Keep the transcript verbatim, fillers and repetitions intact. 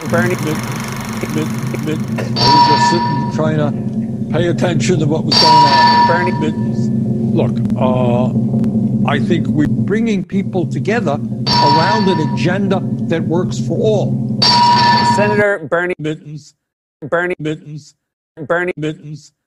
Bernie. Mitt, Mitt, Mitt, I was just sitting trying to pay attention to what was going on. Bernie. Mittens. Look, uh, I think we're bringing people together around an agenda that works for all. Senator Bernie. Mittens. Bernie. Mittens. Bernie. Mittens.